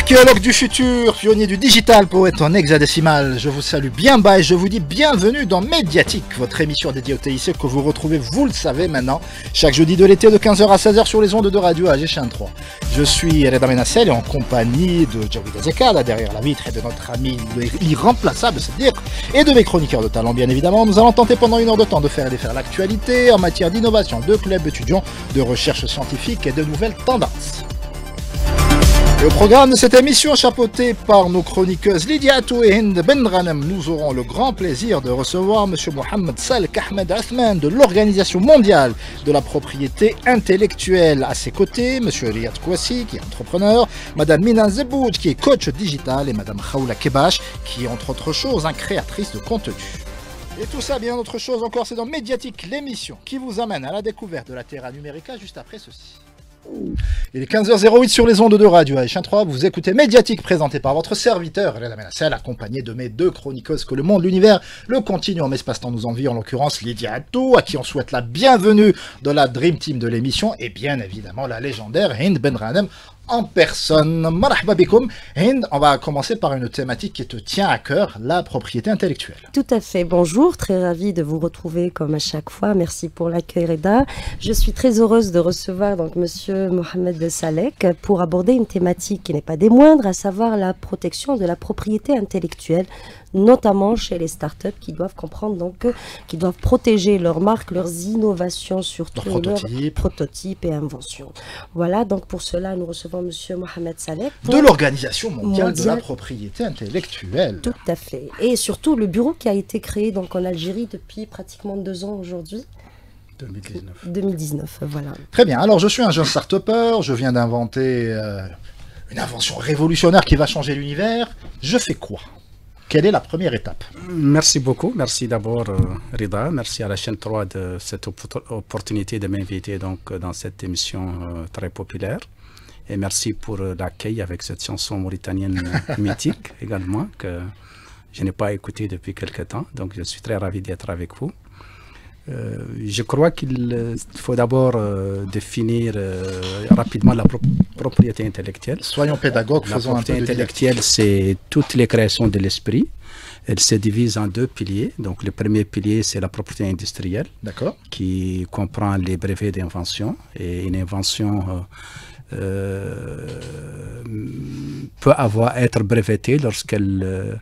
Archéologue du futur, pionnier du digital, poète en hexadécimal, je vous salue bien bas et je vous dis bienvenue dans Médiatique, votre émission dédiée au TIC que vous retrouvez, vous le savez maintenant, chaque jeudi de l'été de 15h à 16h sur les ondes de radio AG 3. Je suis Reda Menassel et en compagnie de Djaoui Dazeka, là derrière la vitre, et de notre ami l'irremplaçable, c'est dire, et de mes chroniqueurs de talent bien évidemment. Nous allons tenter pendant une heure de temps de faire et défaire l'actualité en matière d'innovation, de clubs étudiants, de recherche scientifique et de nouvelles tendances. Et au programme de cette émission, chapeautée par nos chroniqueuses Lydia Atou et Hind Benranem, nous aurons le grand plaisir de recevoir M. Mohamed Salek Ahmed Athman de l'Organisation mondiale de la propriété intellectuelle. À ses côtés, M. Riyad Kouassi, qui est entrepreneur, Mme Mina Zebouj, qui est coach digital, et Mme Khaoula Kebash, qui est entre autres choses créatrice de contenu. Et tout ça, bien autre chose encore, c'est dans Médiatique, l'émission qui vous amène à la découverte de la Terra Numérica juste après ceci. Il est 15h08 sur les ondes de radio AG3, vous écoutez Médiatique présenté par votre serviteur Reda Menassel, accompagné de mes deux chroniqueuses que le monde, l'univers, le continuum espace-temps nous envie, en l'occurrence Lydia Atou, à qui on souhaite la bienvenue dans la Dream Team de l'émission, et bien évidemment la légendaire Hind Benranem en personne. Marhaba bikoum. Hind, on va commencer par une thématique qui te tient à cœur, la propriété intellectuelle. Tout à fait, bonjour, très ravie de vous retrouver comme à chaque fois, merci pour l'accueil Reda. Je suis très heureuse de recevoir donc monsieur Mohamed Salek pour aborder une thématique qui n'est pas des moindres, à savoir la protection de la propriété intellectuelle, notamment chez les startups qui doivent comprendre donc qui doivent protéger leurs marques, leurs innovations, surtout leurs prototypes et inventions. Voilà, donc pour cela nous recevons monsieur Mohamed Salek de l'Organisation mondiale de la propriété intellectuelle. Tout à fait, et surtout le bureau qui a été créé donc en Algérie depuis pratiquement 2 ans aujourd'hui. 2019, voilà. Très bien, alors je suis un jeune start-upper, je viens d'inventer une invention révolutionnaire qui va changer l'univers. Je fais quoi? Quelle est la première étape? Merci beaucoup. Merci d'abord Rida. Merci à la chaîne 3 de cette opportunité de m'inviter donc dans cette émission très populaire. Et merci pour l'accueil avec cette chanson mauritanienne mythique également que je n'ai pas écoutée depuis quelque temps. Donc je suis très ravi d'être avec vous. Je crois qu'il faut d'abord définir rapidement la propriété intellectuelle. Soyons pédagogues, faisons un peu de propriété intellectuelle, c'est toutes les créations de l'esprit. Elle se divise en 2 piliers. Donc le premier pilier, c'est la propriété industrielle, qui comprend les brevets d'invention. Et une invention peut être brevetée lorsqu'elle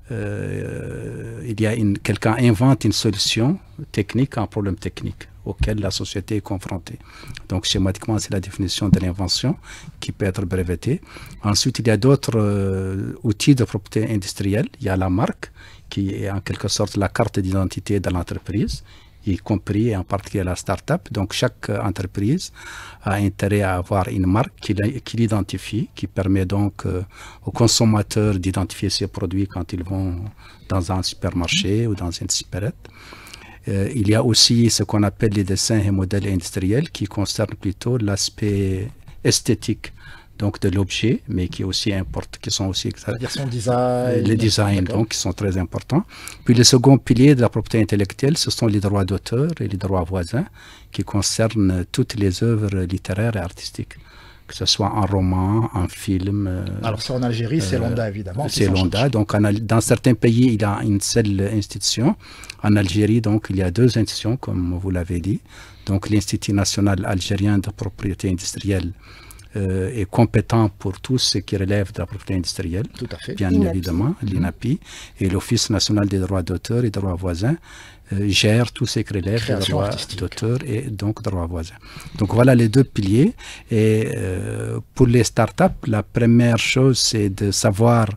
quelqu'un invente une solution technique à un problème technique auquel la société est confrontée. Donc schématiquement, c'est la définition de l'invention qui peut être brevetée. Ensuite, il y a d'autres outils de propriété industrielle. Il y a la marque qui est en quelque sorte la carte d'identité de l'entreprise, y compris en particulier la start-up. Donc chaque entreprise a intérêt à avoir une marque qui l'identifie, qui permet donc aux consommateurs d'identifier ses produits quand ils vont dans un supermarché ou dans une supérette. Il y a aussi ce qu'on appelle les dessins et modèles industriels qui concernent plutôt l'aspect esthétique donc de l'objet, mais qui aussi qui sont aussi son design, les designs donc qui sont très importants. Puis le second pilier de la propriété intellectuelle, ce sont les droits d'auteur et les droits voisins qui concernent toutes les œuvres littéraires et artistiques, que ce soit en roman, en film. Alors ça en Algérie, c'est l'ONDA évidemment. C'est l'ONDA. Donc dans certains pays, il y a une seule institution. En Algérie, donc il y a 2 institutions, comme vous l'avez dit. Donc l'Institut national algérien de propriété industrielle est compétent pour tout ce qui relève de la propriété industrielle, tout à fait. Bien évidemment, l'INAPI, et l'Office national des droits d'auteur et droits voisins gère tout ce qui relève des droits d'auteur et donc droits voisins. Donc voilà les 2 piliers. Et pour les startups, la première chose, c'est de savoir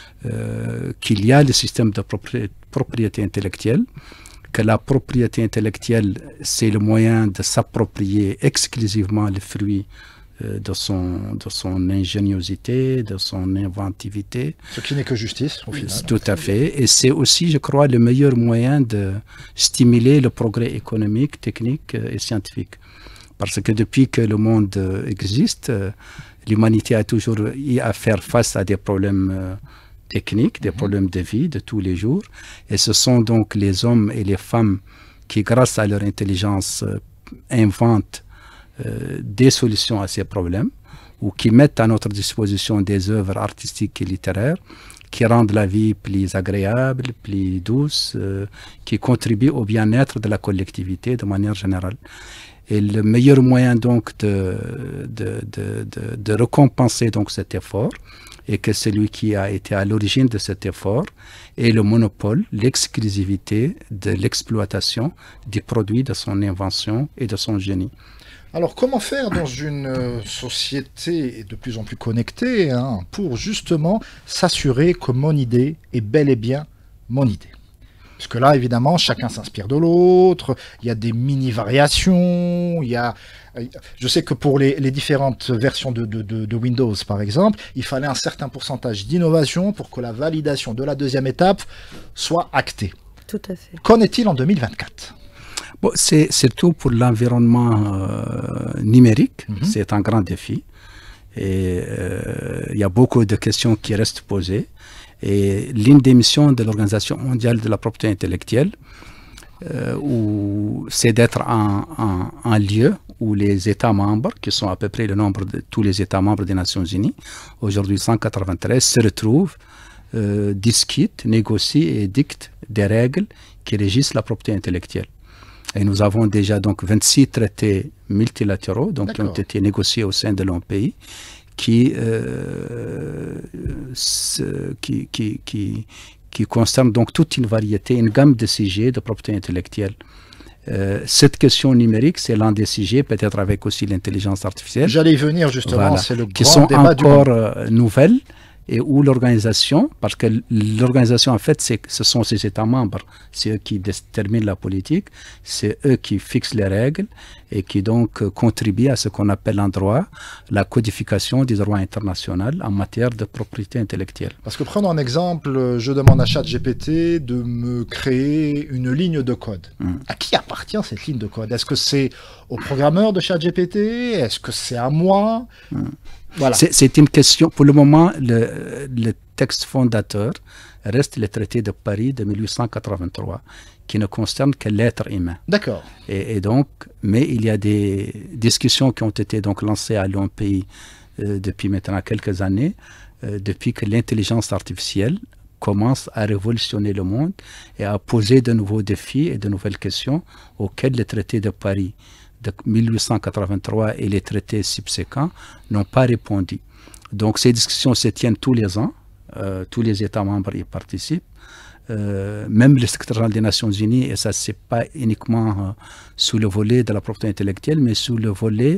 qu'il y a le système de propriété intellectuelle, que la propriété intellectuelle, c'est le moyen de s'approprier exclusivement les fruits de son ingéniosité, de son inventivité. Ce qui n'est que justice, au final. Tout à fait. Et c'est aussi, je crois, le meilleur moyen de stimuler le progrès économique, technique et scientifique. Parce que depuis que le monde existe, l'humanité a toujours eu à faire face à des problèmes techniques, des problèmes de vie de tous les jours. Et ce sont donc les hommes et les femmes qui, grâce à leur intelligence, inventent des solutions à ces problèmes ou qui mettent à notre disposition des œuvres artistiques et littéraires qui rendent la vie plus agréable, plus douce, qui contribuent au bien-être de la collectivité de manière générale. Et le meilleur moyen donc de récompenser donc cet effort et que celui qui a été à l'origine de cet effort ait le monopole, l'exclusivité de l'exploitation des produits de son invention et de son génie. Alors, comment faire dans une société de plus en plus connectée pour justement s'assurer que mon idée est bel et bien mon idée? Parce que là, évidemment, chacun s'inspire de l'autre, il y a des mini-variations, je sais que pour les différentes versions de Windows, par exemple, il fallait un certain pourcentage d'innovation pour que la validation de la deuxième étape soit actée. Tout à fait. Qu'en est-il en 2024? Bon, c'est surtout pour l'environnement numérique, c'est un grand défi. Et il y a beaucoup de questions qui restent posées. Et l'une des missions de l'Organisation mondiale de la propriété intellectuelle, c'est d'être un lieu où les États membres, qui sont à peu près le nombre de tous les États membres des Nations Unies, aujourd'hui 193, se retrouvent, discutent, négocient et dictent des règles qui régissent la propriété intellectuelle. Et nous avons déjà donc 26 traités multilatéraux donc, qui ont été négociés au sein de l'OMPI qui concernent donc toute une variété, une gamme de sujets de propriété intellectuelle. Cette question numérique, c'est l'un des sujets, peut-être avec aussi l'intelligence artificielle. J'allais y venir justement, voilà, c'est le qui grand sont débat encore nouvelles. Et où l'organisation, parce que l'organisation en fait, ce sont ses États membres, c'est eux qui déterminent la politique, c'est eux qui fixent les règles et qui donc contribuent à ce qu'on appelle en droit la codification du droit international en matière de propriété intellectuelle. Parce que prenons un exemple, je demande à ChatGPT de me créer une ligne de code. À qui appartient cette ligne de code? Est-ce que c'est au programmeur de ChatGPT? Est-ce que c'est à moi? Voilà. C'est une question, pour le moment, le texte fondateur reste le traité de Paris de 1883, qui ne concerne que l'être humain. D'accord. Et donc, mais il y a des discussions qui ont été donc lancées à l'OMPI depuis maintenant quelques années, depuis que l'intelligence artificielle commence à révolutionner le monde et à poser de nouveaux défis et de nouvelles questions auxquelles le traité de Paris de 1883 et les traités subséquents n'ont pas répondu. Donc ces discussions se tiennent tous les ans, tous les États membres y participent, même le secrétaire général des Nations Unies, et ça c'est pas uniquement sous le volet de la propriété intellectuelle, mais sous le volet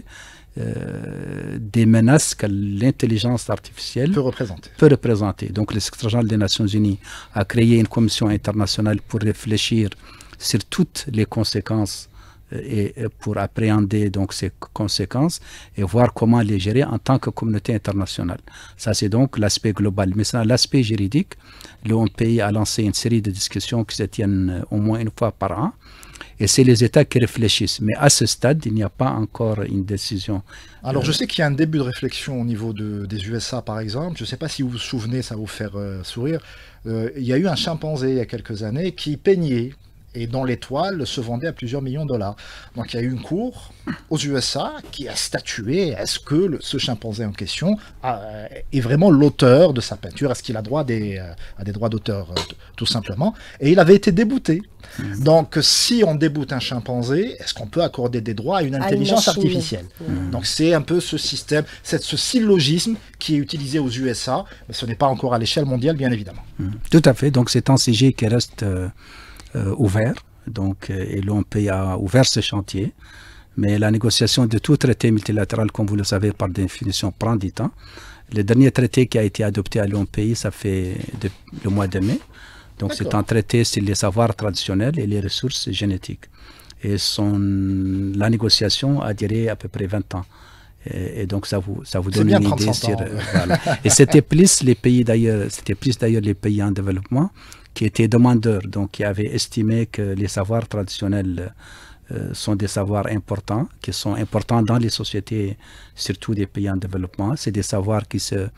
des menaces que l'intelligence artificielle peut représenter. Donc le secrétaire général des Nations Unies a créé une commission internationale pour réfléchir sur toutes les conséquences et pour appréhender donc ces conséquences et voir comment les gérer en tant que communauté internationale. Ça, c'est donc l'aspect global. Mais c'est l'aspect juridique. L'OMPI a lancé une série de discussions qui se tiennent au moins une fois par an. Et c'est les États qui réfléchissent. Mais à ce stade, il n'y a pas encore une décision. Alors, je sais qu'il y a un début de réflexion au niveau des USA, par exemple. Je ne sais pas si vous vous souvenez, ça va vous faire sourire. Il y a eu un chimpanzé il y a quelques années qui peignait et dont l'étoile se vendait à plusieurs millions de dollars. Donc il y a eu une cour aux USA qui a statué, est-ce que ce chimpanzé en question est vraiment l'auteur de sa peinture? Est-ce qu'il a droit à des droits d'auteur, tout simplement? Et il avait été débouté. Donc si on déboute un chimpanzé, est-ce qu'on peut accorder des droits à une intelligence artificielle? Donc c'est un peu ce système, ce syllogisme qui est utilisé aux USA, mais ce n'est pas encore à l'échelle mondiale, bien évidemment. Tout à fait, donc c'est un sujet qui reste ouvert, donc, et l'OMPI a ouvert ce chantier, mais la négociation de tout traité multilatéral, comme vous le savez, par définition, prend du temps. Le dernier traité qui a été adopté à l'OMPI, ça fait le mois de mai, donc c'est un traité sur les savoirs traditionnels et les ressources génétiques. Et la négociation a duré à peu près 20 ans. Et donc ça vous donne une idée sur... voilà. Et c'était plus les pays d'ailleurs, les pays en développement qui étaient demandeurs, donc qui avaient estimé que les savoirs traditionnels sont des savoirs importants, qui sont importants dans les sociétés, surtout des pays en développement. C'est des savoirs qui se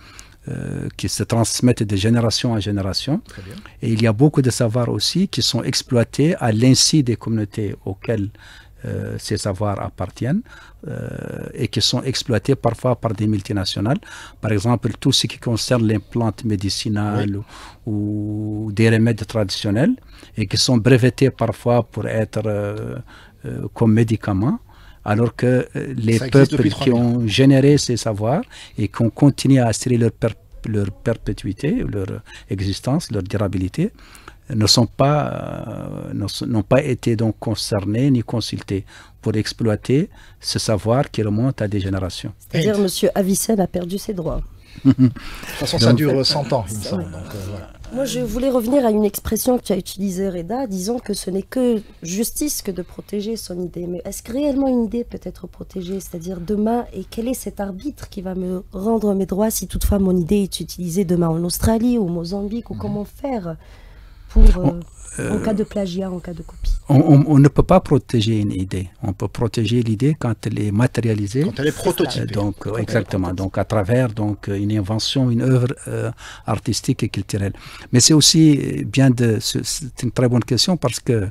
qui se transmettent de génération en génération. Très bien. Et il y a beaucoup de savoirs aussi qui sont exploités à l'insu des communautés auxquelles ces savoirs appartiennent et qui sont exploités parfois par des multinationales. Par exemple, tout ce qui concerne les plantes médicinales ou des remèdes traditionnels et qui sont brevetés parfois pour être comme médicaments, alors que les peuples qui ont généré ces savoirs et qui ont continué à assurer leur perpétuité, leur existence, leur durabilité, n'ont pas été donc concernés ni consultés pour exploiter ce savoir qui remonte à des générations. C'est-à-dire M. Avicenne a perdu ses droits. De toute façon, ça dure 100 ans, il me semble. Donc, voilà. Moi, je voulais revenir à une expression que tu as utilisée, Reda, disons que ce n'est que justice que de protéger son idée. Mais est-ce que réellement une idée peut être protégée? C'est-à-dire demain, et quel est cet arbitre qui va me rendre mes droits si toutefois mon idée est utilisée demain en Australie ou au Mozambique, ou comment faire pour, en cas de plagiat, en cas de copie? On ne peut pas protéger une idée. On peut protéger l'idée quand elle est matérialisée. Quand elle est prototypée. Donc, exactement. Donc, à travers donc, une invention, une œuvre artistique et culturelle. Mais c'est aussi bien de... C'est une très bonne question parce que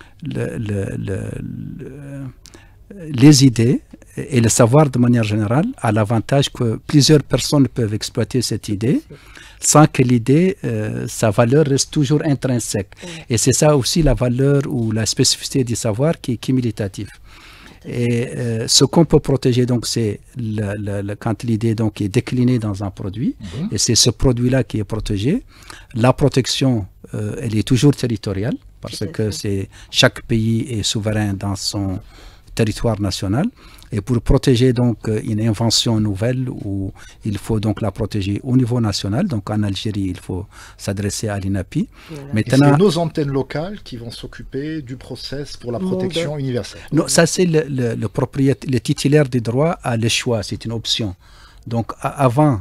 les idées et le savoir de manière générale a l'avantage que plusieurs personnes peuvent exploiter cette idée sans que l'idée, sa valeur reste toujours intrinsèque. Et c'est ça aussi la valeur ou la spécificité du savoir qui est cumulatif. Et ce qu'on peut protéger, donc, c'est quand l'idée donc, est déclinée dans un produit, et c'est ce produit-là qui est protégé. La protection, elle est toujours territoriale, parce que chaque pays est souverain dans son territoire national. Et pour protéger donc une invention nouvelle, où il faut donc la protéger au niveau national, donc en Algérie, il faut s'adresser à l'INAPI. Voilà. Maintenant, c'est nos antennes locales qui vont s'occuper du process pour la protection universelle. Non, ça c'est le titulaire des droits a le choix, c'est une option. Donc avant,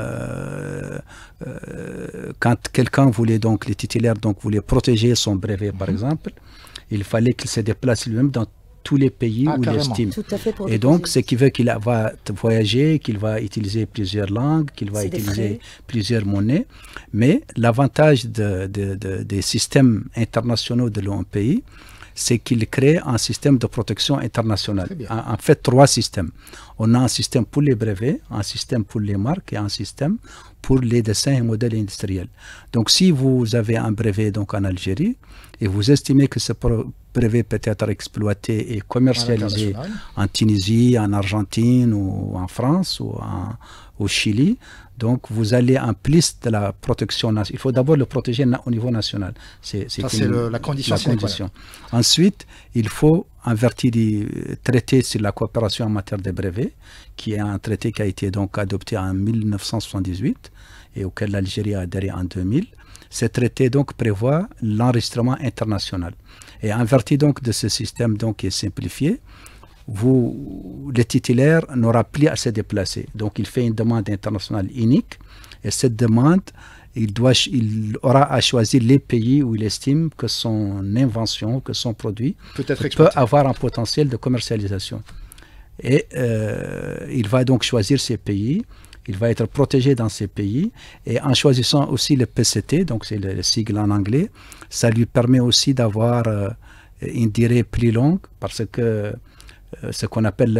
quand quelqu'un voulait donc, les titulaires donc voulaient protéger son brevet par exemple, il fallait qu'il se déplace lui-même dans tous les pays où il estime. Et donc, ce qui veut qu'il va voyager, qu'il va utiliser plusieurs langues, qu'il va utiliser plusieurs monnaies. Mais l'avantage des systèmes internationaux de l'OMPI, c'est qu'il crée un système de protection internationale. En fait, 3 systèmes. On a un système pour les brevets, un système pour les marques et un système pour les dessins et modèles industriels. Donc, si vous avez un brevet donc, en Algérie et vous estimez que ce brevet peut être exploité et commercialisé en Tunisie, en Argentine ou en France ou au Chili, donc vous allez en plus de la protection nationale. Il faut d'abord le protéger au niveau national. C'est la condition. Ensuite, il faut, en vertu du traité sur la coopération en matière de brevets, qui est un traité qui a été donc adopté en 1978 et auquel l'Algérie a adhéré en 2000. Ce traité donc prévoit l'enregistrement international. Et en vertu donc de ce système donc qui est simplifié, le titulaire n'aura plus à se déplacer. Donc il fait une demande internationale unique et cette demande, il aura à choisir les pays où il estime que son invention, que son produit peut avoir un potentiel de commercialisation. Et il va donc choisir ces pays. Il va être protégé dans ces pays et en choisissant aussi le PCT, donc c'est le sigle en anglais, ça lui permet aussi d'avoir une durée plus longue parce que ce qu'on appelle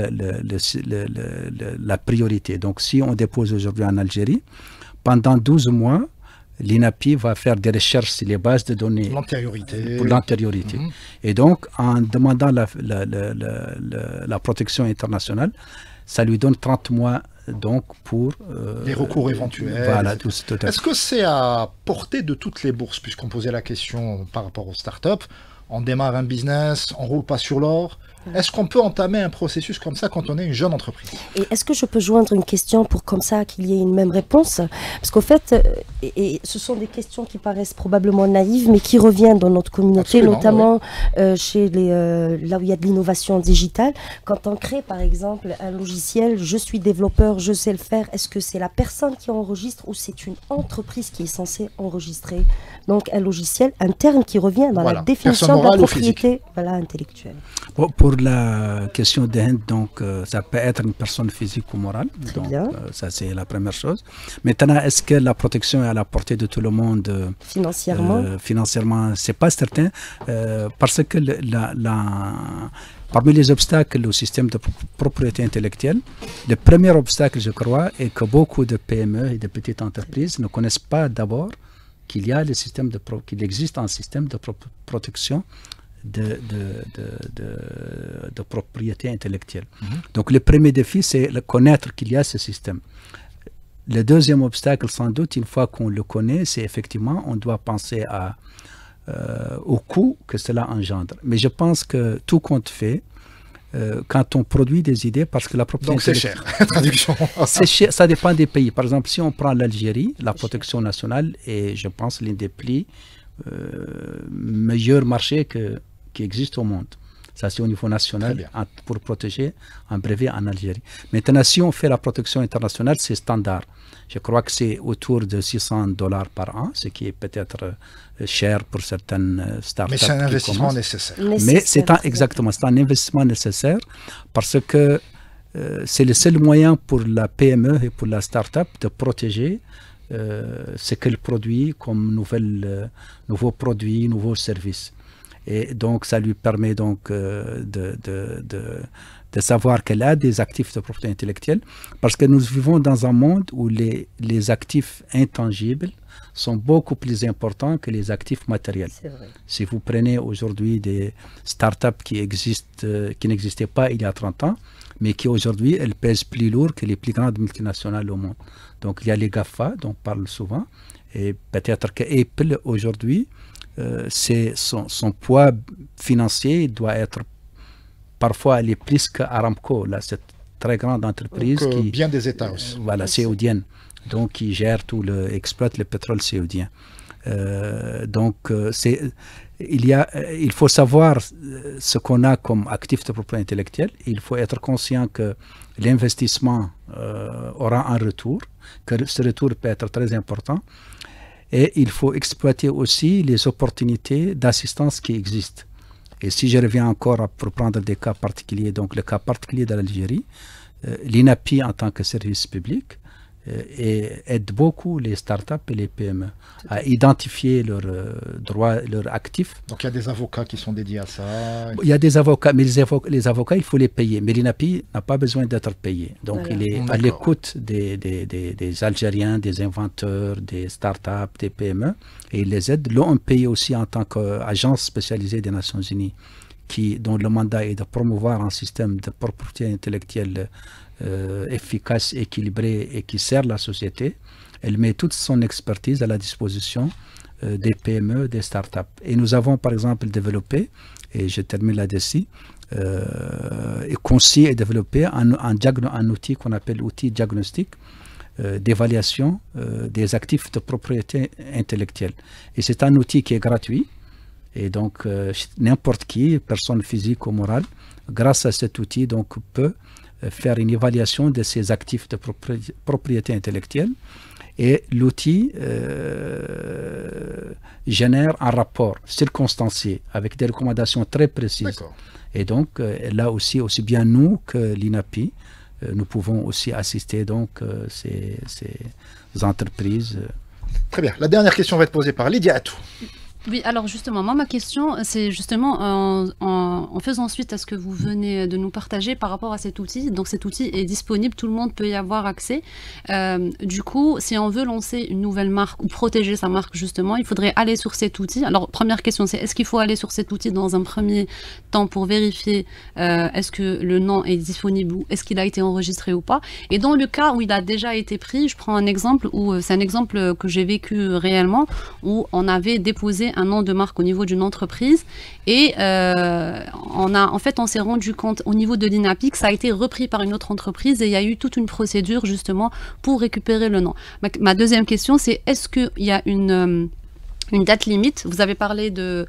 la priorité. Donc si on dépose aujourd'hui en Algérie, pendant 12 mois, l'INAPI va faire des recherches sur les bases de données pour l'antériorité. Et donc en demandant la protection internationale, ça lui donne 30 mois donc pour les recours éventuels. Voilà, est-ce que c'est à portée de toutes les bourses, puisqu'on posait la question par rapport aux startups, on démarre un business, on roule pas sur l'or. Est-ce qu'on peut entamer un processus comme ça quand on est une jeune entreprise? Et est-ce que je peux joindre une question pour comme ça qu'il y ait une même réponse? Parce qu'au fait, et ce sont des questions qui paraissent probablement naïves, mais qui reviennent dans notre communauté, notamment chez là où il y a de l'innovation digitale. Quand on crée par exemple un logiciel, je suis développeur, je sais le faire, est-ce que c'est la personne qui enregistre ou c'est une entreprise qui est censée enregistrer? Donc un logiciel, un terme qui revient dans la définition de la propriété intellectuelle. Pour pour la question de Hind, donc ça peut être une personne physique ou morale. Très donc bien. Ça c'est la première chose. Maintenant, est-ce que la protection est à la portée de tout le monde financièrement, c'est pas certain, parce que parmi les obstacles au système de propriété intellectuelle, le premier obstacle, je crois, est que beaucoup de PME et de petites entreprises ne connaissent pas d'abord qu'il existe un système de protection de propriété intellectuelle. Donc le premier défi, c'est de connaître qu'il y a ce système. Le deuxième obstacle, sans doute, une fois qu'on le connaît, c'est effectivement, on doit penser au coût que cela engendre. Mais je pense que tout compte fait, quand on produit des idées, parce que la propriété... Donc c'est cher, traduction. C'est cher, ça dépend des pays. Par exemple, si on prend l'Algérie, la protection nationale est, je pense, l'un des plus meilleurs marchés qui existent au monde. Ça, c'est au niveau national pour protéger un brevet en Algérie. Maintenant, si on fait la protection internationale, c'est standard. Je crois que c'est autour de $600 par an, ce qui est peut-être cher pour certaines startups. Mais c'est un investissement nécessaire. Mais c'est exactement, c'est un investissement nécessaire parce que c'est le seul moyen pour la PME et pour la startup de protéger ce qu'elle produit comme nouveaux produits, nouveaux services. Et donc, ça lui permet donc de savoir qu'elle a des actifs de propriété intellectuelle, parce que nous vivons dans un monde où les actifs intangibles sont beaucoup plus importants que les actifs matériels. Si vous prenez aujourd'hui des startups qui n'existaient pas il y a 30 ans, mais qui aujourd'hui, elles pèsent plus lourd que les plus grandes multinationales au monde. Donc, il y a les GAFA, dont on parle souvent, et peut-être que Apple aujourd'hui, son poids financier doit être parfois aller plus qu'Aramco, là, cette très grande entreprise donc, qui bien des États aussi. Voilà, saoudienne, donc qui gère exploite le pétrole saoudien. Il faut savoir ce qu'on a comme actif de propriété intellectuelle. Il faut être conscient que l'investissement aura un retour, que ce retour peut être très important. Et il faut exploiter aussi les opportunités d'assistance qui existent. Et si je reviens encore pour prendre des cas particuliers, donc le cas particulier de l'Algérie, l'INAPI en tant que service public aide beaucoup les startups et les PME à identifier leurs droits, leurs actifs. Donc il y a des avocats qui sont dédiés à ça. Il y a des avocats, mais les avocats, il faut les payer. Mais l'INAPI n'a pas besoin d'être payé. Donc il est à l'écoute des Algériens, des inventeurs, des startups, des PME, et il les aide. L'OMPI aussi en tant qu'agence spécialisée des Nations Unies, dont le mandat est de promouvoir un système de propriété intellectuelle efficace, équilibré et qui sert la société. Elle met toute son expertise à la disposition des PME, des startups. Et nous avons par exemple développé, et je termine là-dessus, et conçu et développé un outil qu'on appelle outil diagnostic d'évaluation des actifs de propriété intellectuelle. Et c'est un outil qui est gratuit. Et donc, n'importe qui, personne physique ou morale, grâce à cet outil, donc, peut faire une évaluation de ses actifs de propriété intellectuelle. Et l'outil génère un rapport circonstancié avec des recommandations très précises. Et donc, là aussi bien nous que l'INAPI, nous pouvons aussi assister donc ces entreprises. Très bien. La dernière question va être posée par Lydia Atou. Oui, alors justement, ma question, c'est justement en faisant suite à ce que vous venez de nous partager par rapport à cet outil. Donc cet outil est disponible, tout le monde peut y avoir accès. Du coup, si on veut lancer une nouvelle marque ou protéger sa marque justement, il faudrait aller sur cet outil. Alors première question, c'est est-ce qu'il faut aller sur cet outil dans un premier temps pour vérifier est-ce que le nom est disponible ou est-ce qu'il a été enregistré ou pas. Et dans le cas où il a déjà été pris, je prends un exemple où c'est un exemple que j'ai vécu réellement, où on avait déposé un nom de marque au niveau d'une entreprise et on s'est rendu compte au niveau de l'INAPI que ça a été repris par une autre entreprise et il y a eu toute une procédure justement pour récupérer le nom. Ma deuxième question, c'est est-ce qu'il y a une date limite? Vous avez parlé de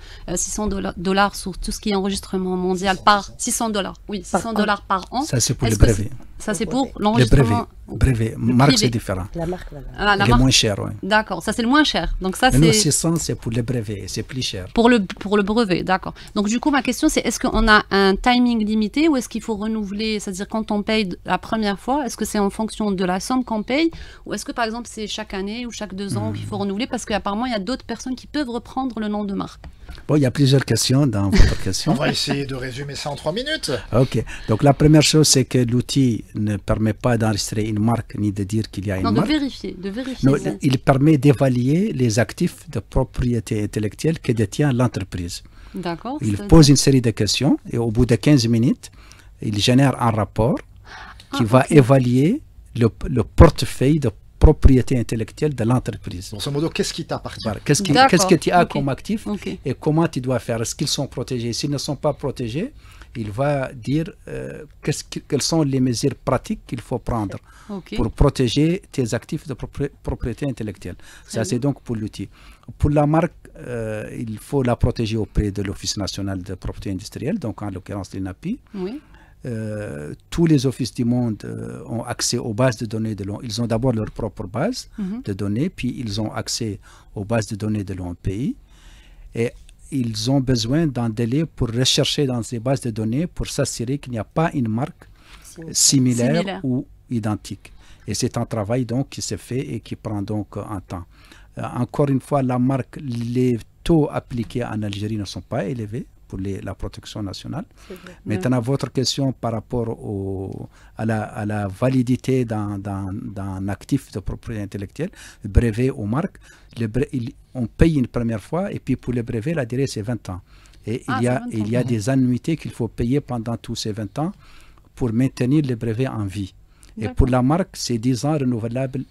$600 sur tout ce qui est enregistrement mondial par $600. Oui, $600 par an. Ça, c'est pour les brevets. Ça, c'est pour Les l'enregistrement. brevets. Marque, c'est différent. La marque, voilà. Ah, la Il est marque. moins cher, oui. D'accord, ça c'est le moins cher. Donc ça Mais nous, c'est 600, c'est pour les brevets, c'est plus cher. pour le brevet, d'accord. Donc du coup ma question c'est est-ce qu'on a un timing limité ou est-ce qu'il faut renouveler, c'est-à-dire quand on paye la première fois, est-ce que c'est en fonction de la somme qu'on paye ou est-ce que par exemple c'est chaque année ou chaque 2 ans qu'il faut renouveler parce qu'apparemment il y a d'autres personnes qui peuvent reprendre le nom de marque. Bon, il y a plusieurs questions dans votre On question. va essayer de résumer ça en 3 minutes. Ok. Donc la première chose, c'est que l'outil ne permet pas d'enregistrer une marque ni de dire qu'il y a une Non, de marque. vérifier. Non, Si- il permet d'évaluer les actifs de propriété intellectuelle que détient l'entreprise. D'accord. Il c'est- pose une série de questions et au bout de 15 minutes, il génère un rapport qui va ok. évaluer le portefeuille de propriété intellectuelle de l'entreprise. Grosso modo, qu'est-ce qui t'appartient? Voilà. D'accord, Qu'est-ce que tu as ok. comme actif Ok. et comment tu dois faire? Est-ce qu'ils sont protégés? S'ils ne sont pas protégés, il va dire quelles sont les mesures pratiques qu'il faut prendre Ok. pour protéger tes actifs de propriété intellectuelle. Ça, c'est donc pour l'outil. Pour la marque, il faut la protéger auprès de l'Office national de propriété industrielle, donc en l'occurrence l'INAPI. Oui. Tous les offices du monde ont accès aux bases de données de l'ONU. Ils ont d'abord leur propre base Mhm. de données, puis ils ont accès aux bases de données de l'ONPI. Et ils ont besoin d'un délai pour rechercher dans ces bases de données pour s'assurer qu'il n'y a pas une marque similaire ou identique. Et c'est un travail donc qui se fait et qui prend donc un temps. Encore une fois, la marque, les taux appliqués en Algérie ne sont pas élevés pour la protection nationale. Maintenant, votre question par rapport à la validité d'un actif de propriété intellectuelle, brevet ou marque, on paye une première fois et puis pour le brevet, la durée c'est 20 ans. Et il y a des annuités qu'il faut payer pendant tous ces 20 ans pour maintenir le brevet en vie. Et pour la marque, c'est 10 ans renouvelables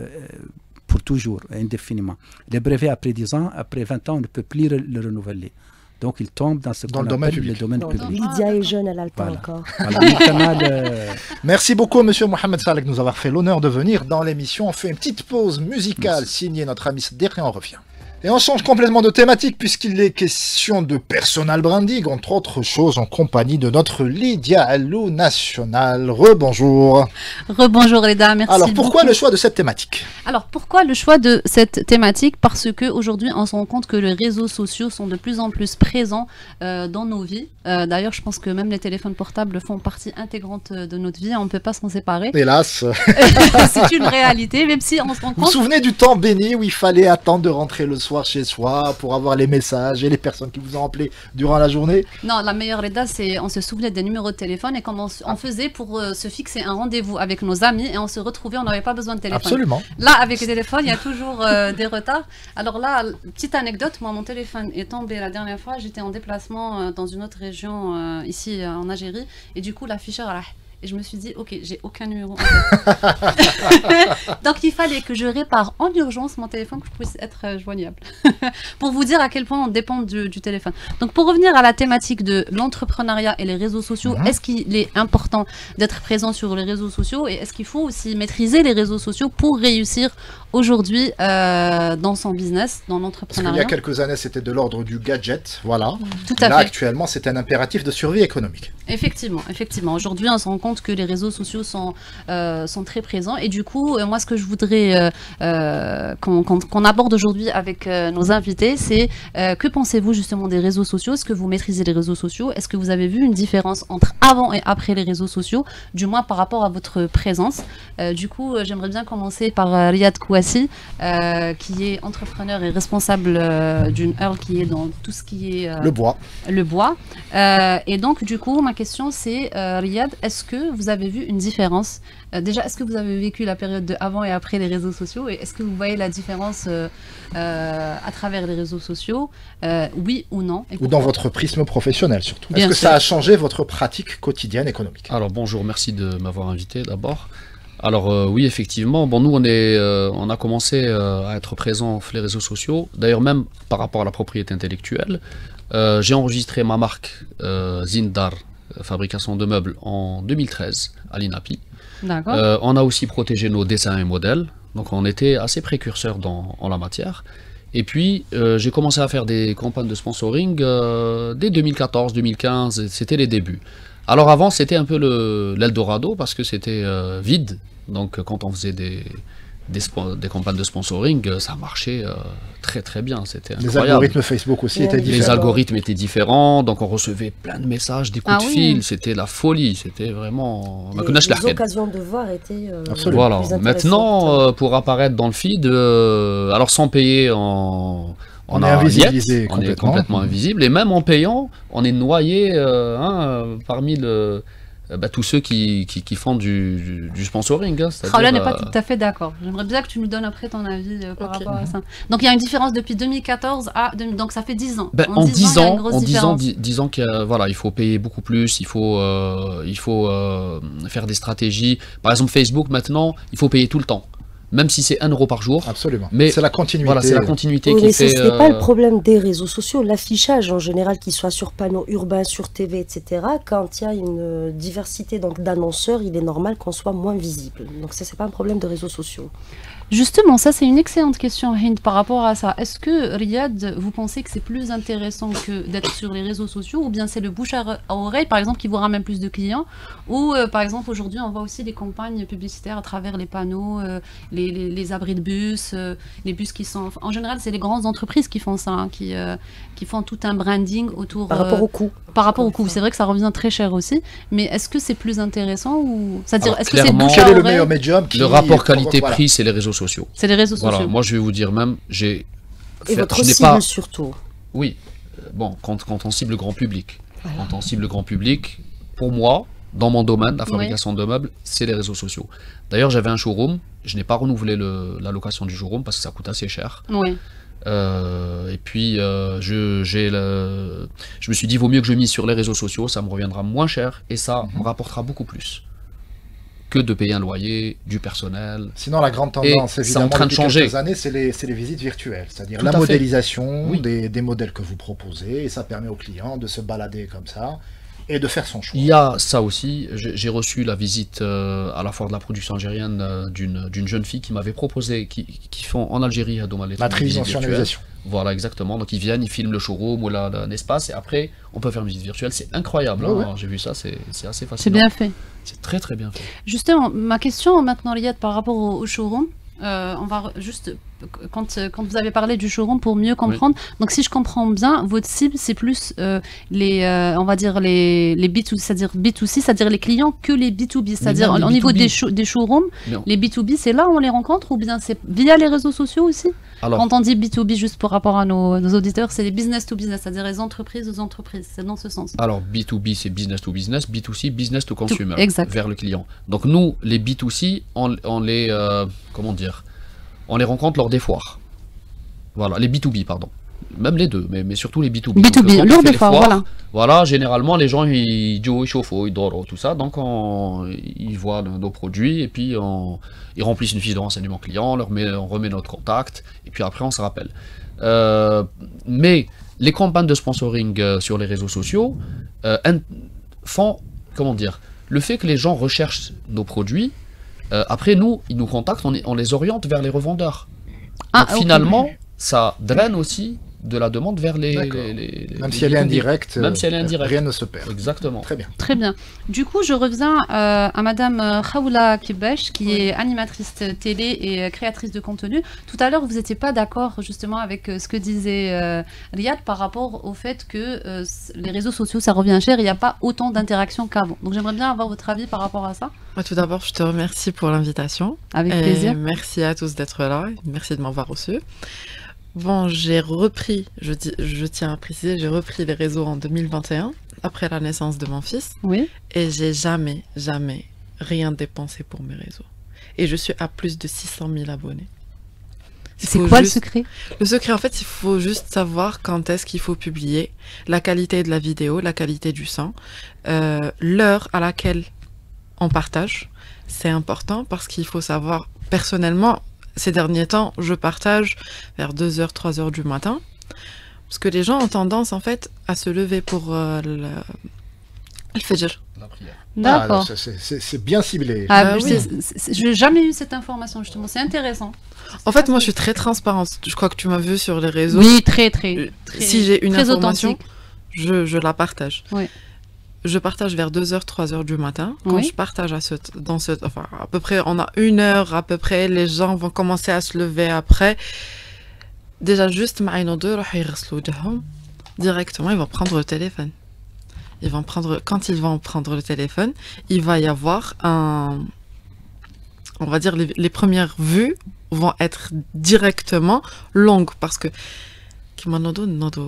pour toujours, indéfiniment. Le brevet, après 10 ans, après 20 ans, on ne peut plus le renouveler. Donc, il tombe dans le domaine public. Le domaine public. Lydia est jeune, elle a le temps Voilà. encore. Voilà, maintenant, Merci beaucoup, monsieur Mohamed Salek, de nous avoir fait l'honneur de venir dans l'émission. On fait une petite pause musicale signée notre ami Sdek et on revient. Et on change complètement de thématique puisqu'il est question de personal branding, entre autres choses, en compagnie de notre Lydia Alou National. Rebonjour. Rebonjour les dames, merci. Alors, pourquoi beaucoup. le choix de cette thématique? Alors pourquoi le choix de cette thématique? Parce qu'aujourd'hui on se rend compte que les réseaux sociaux sont de plus en plus présents dans nos vies. D'ailleurs je pense que même les téléphones portables font partie intégrante de notre vie, on ne peut pas s'en séparer. Hélas. C'est une réalité, même si on se rend Vous vous compte... souvenez du temps béni où il fallait attendre de rentrer le soir chez soi pour avoir les messages et les personnes qui vous ont appelé durant la journée? Non, la meilleure Reda, c'est on se souvenait des numéros de téléphone et comment on faisait pour se fixer un rendez-vous avec nos amis et on se retrouvait, on n'avait pas besoin de téléphone. Absolument. Là, avec le téléphone, il y a toujours des retards. Alors là, petite anecdote, moi, mon téléphone est tombé la dernière fois. J'étais en déplacement dans une autre région, ici en Algérie, et du coup, l'afficheur a... Et je me suis dit, ok, j'ai aucun numéro. En fait. Donc il fallait que je répare en urgence mon téléphone, que je puisse être joignable. Pour vous dire à quel point on dépend du téléphone. Donc pour revenir à la thématique de l'entrepreneuriat et les réseaux sociaux, est-ce qu'il est important d'être présent sur les réseaux sociaux et est-ce qu'il faut aussi maîtriser les réseaux sociaux pour réussir aujourd'hui dans son business, dans Parce qu'il y l'entrepreneuriat? a quelques années, c'était de l'ordre du gadget, voilà. Tout à Là, fait. actuellement, c'est un impératif de survie économique. Effectivement, effectivement. Aujourd'hui, on se rend compte que les réseaux sociaux sont très présents. Et du coup, moi, ce que je voudrais qu'on aborde aujourd'hui avec nos invités, c'est que pensez-vous justement des réseaux sociaux? Est-ce que vous maîtrisez les réseaux sociaux? Est-ce que vous avez vu une différence entre avant et après les réseaux sociaux, du moins par rapport à votre présence? Du coup, j'aimerais bien commencer par Riyad Kouassi, qui est entrepreneur et responsable d'une Earl qui est dans tout ce qui est Le bois. le bois. Et donc, du coup, ma question c'est, Riyad, est-ce que vous avez vu une différence? Déjà, est-ce que vous avez vécu la période de avant et après les réseaux sociaux? Et est-ce que vous voyez la différence à travers les réseaux sociaux? Oui ou non? Et Ou dans votre prisme professionnel, surtout. Est-ce Bien que sûr. ça a changé votre pratique quotidienne économique? Alors bonjour, merci de m'avoir invité d'abord. Alors oui, effectivement, bon, nous on a commencé à être présents sur les réseaux sociaux, d'ailleurs même par rapport à la propriété intellectuelle. J'ai enregistré ma marque Zindar, fabrication de meubles, en 2013 à l'INAPI. D'accord. On a aussi protégé nos dessins et modèles, donc on était assez précurseurs en la matière. Et puis j'ai commencé à faire des campagnes de sponsoring dès 2014-2015, c'était les débuts. Alors avant, c'était un peu l'Eldorado parce que c'était vide. Donc quand on faisait des campagnes de sponsoring, ça marchait très très bien. C'était incroyable. Les algorithmes Facebook aussi étaient différents. Les algorithmes étaient différents, donc on recevait plein de messages, des coups de oui. fil. C'était la folie. C'était vraiment. Les occasions de voir étaient Voilà. plus intéressantes. Maintenant, pour apparaître dans le feed, alors sans payer on est invisibilisé on est complètement invisible, et même en payant, on est noyé parmi tous ceux qui font du sponsoring. Raoula n'est pas tout à fait d'accord. J'aimerais bien que tu nous donnes après ton avis par rapport à ça. Donc il y a une différence depuis 2014 à... Donc ça fait 10 ans. En 10 ans, il faut payer beaucoup plus, il faut faire des stratégies. Par exemple, Facebook, maintenant, il faut payer tout le temps. Même si c'est 1 euro par jour. Absolument. Mais c'est la continuité. Voilà, c'est la continuité oui, qui fait... ce n'est pas le problème des réseaux sociaux. L'affichage, en général, qu'il soit sur panneaux urbains, sur TV, etc., quand il y a une diversité d'annonceurs, il est normal qu'on soit moins visible. Donc ça, c'est pas un problème de réseaux sociaux. Justement, ça c'est une excellente question, Hind, par rapport à ça. Est-ce que, Riyad, vous pensez que c'est plus intéressant que d'être sur les réseaux sociaux, ou bien c'est le bouche à oreille, par exemple, qui vous ramène plus de clients, ou par exemple, aujourd'hui, on voit aussi des campagnes publicitaires à travers les panneaux, les abris de bus, les bus qui sont... En général, c'est les grandes entreprises qui font ça, hein, qui font tout un branding autour... Par rapport au coût. Par rapport au coût, c'est vrai que ça revient très cher aussi, mais est-ce que c'est plus intéressant, ou... C'est-à-dire, est-ce que c'est clairement, bouche à quel est le oreille meilleur médium qui... Le rapport qualité-prix, c'est les réseaux sociaux. C'est les réseaux sociaux. Voilà, moi je vais vous dire même, Et votre cible surtout. Oui, bon, quand on cible le grand public. Voilà. Quand on cible le grand public, pour moi, dans mon domaine, la fabrication de meubles, c'est les réseaux sociaux. D'ailleurs, j'avais un showroom, je n'ai pas renouvelé la location du showroom parce que ça coûte assez cher. Oui. Et puis, je me suis dit, vaut mieux que je mise sur les réseaux sociaux, ça me reviendra moins cher et ça me rapportera beaucoup plus que de payer un loyer, du personnel. Sinon, la grande tendance, évidemment, en train de changer. Quelques années, c'est les visites virtuelles, c'est-à-dire la modélisation des modèles que vous proposez, et ça permet aux clients de se balader comme ça et de faire son choix. Il y a ça aussi, j'ai reçu la visite à la foire de la production algérienne d'une jeune fille qui m'avait proposé, qui font en Algérie à Domalet. La tridimensionnalisation. Voilà, exactement. Donc ils viennent, ils filment le showroom ou l'espace, et après, on peut faire une visite virtuelle. C'est incroyable. Ouais, hein. J'ai vu ça, c'est assez fascinant. C'est bien fait. C'est très très bien fait. Justement, ma question maintenant, Riyad, par rapport au showroom, on va juste, quand vous avez parlé du showroom, pour mieux comprendre, donc si je comprends bien, votre cible, c'est plus on va dire les B2C, c'est-à-dire les clients, que les B2B, c'est-à-dire au niveau des showrooms, les B2B, c'est là où on les rencontre, ou bien c'est via les réseaux sociaux aussi? Alors, quand on dit B2B, juste pour rapport à nos auditeurs, c'est les business to business, c'est-à-dire les entreprises aux entreprises, c'est dans ce sens. Alors B2B, c'est business to business, B2C, business to consumer, vers le client. Donc nous, les B2C, on les, comment dire, on les rencontre lors des foires. Voilà, les B2B, pardon. Même les deux, mais surtout les B2B. B2B, lors des foires, voilà. Voilà, généralement, les gens, ils chauffent, ils dorment, tout ça. Donc, ils voient nos produits, et puis ils remplissent une fiche de renseignement client, on remet notre contact, et puis après, on se rappelle. Mais les campagnes de sponsoring sur les réseaux sociaux font, comment dire, le fait que les gens recherchent nos produits, après, ils nous contactent, on les oriente vers les revendeurs. Donc, finalement, ça draine aussi de la demande vers même si elle est indirecte, rien ne se perd. Exactement. Très bien. Très bien. Du coup, je reviens à Madame Raoula Kibesh, qui est animatrice télé et créatrice de contenu. Tout à l'heure, vous n'étiez pas d'accord justement avec ce que disait Riyad par rapport au fait que les réseaux sociaux, ça revient cher, il n'y a pas autant d'interactions qu'avant. Donc j'aimerais bien avoir votre avis par rapport à ça. Tout d'abord, je te remercie pour l'invitation. Avec plaisir. Merci à tous d'être là. Merci de m'avoir reçu. Bon, j'ai repris, je tiens à préciser, j'ai repris les réseaux en 2021, après la naissance de mon fils. Oui. Et j'ai jamais rien dépensé pour mes réseaux. Et je suis à plus de 600 000 abonnés. C'est quoi le secret? Le secret, en fait, il faut juste savoir quand est-ce qu'il faut publier, la qualité de la vidéo, la qualité du son, l'heure à laquelle on partage. C'est important parce qu'il faut savoir, personnellement, ces derniers temps, je partage vers 2h, 3h du matin. Parce que les gens ont tendance, en fait, à se lever pour le Fajr. La prière. D'accord. C'est bien ciblé. Je n'ai jamais eu cette information, justement. C'est intéressant. En fait, moi, je suis très transparente. Je crois que tu m'as vu sur les réseaux. Oui, très. Si j'ai une information, authentique. je la partage. Oui. je partage vers 2h, 3h du matin. Quand Oui. je partage enfin, à peu près, on a 1 heure à peu près, les gens vont commencer à se lever après. Déjà, juste, directement, ils vont prendre le téléphone. Quand ils vont prendre le téléphone, il va y avoir on va dire, les premières vues vont être directement longues parce que on ne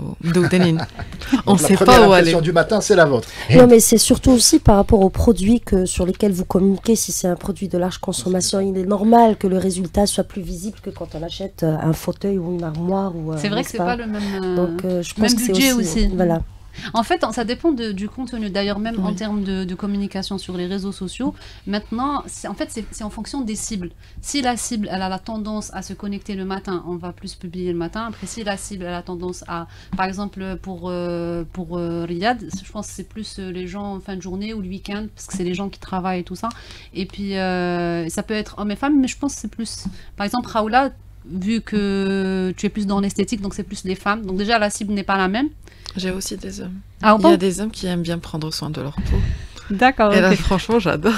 Donc, sait la pas première où aller. impression du matin, c'est la vôtre. Non, mais c'est surtout aussi par rapport aux produits sur lesquels vous communiquez. Si c'est un produit de large consommation, il est normal que le résultat soit plus visible que quand on achète un fauteuil ou une armoire. C'est vrai que c'est pas le même, Donc, je pense même que c'est budget aussi. Voilà. En fait, ça dépend du contenu. D'ailleurs, même en termes de communication sur les réseaux sociaux, maintenant, c'est en fonction des cibles. Si la cible, elle a la tendance à se connecter le matin, on va plus publier le matin. Après, si la cible, elle a tendance à, par exemple, pour Riyad, je pense que c'est plus les gens en fin de journée ou le week-end, parce que c'est les gens qui travaillent et tout ça. Et puis, ça peut être hommes et femmes, mais je pense que c'est plus... Par exemple, Raoula, vu que tu es plus dans l'esthétique, donc c'est plus les femmes. Donc déjà, la cible n'est pas la même. J'ai aussi des hommes. Ah, Il y a des hommes qui aiment bien prendre soin de leur peau. D'accord. Et là, Ok. franchement, j'adore.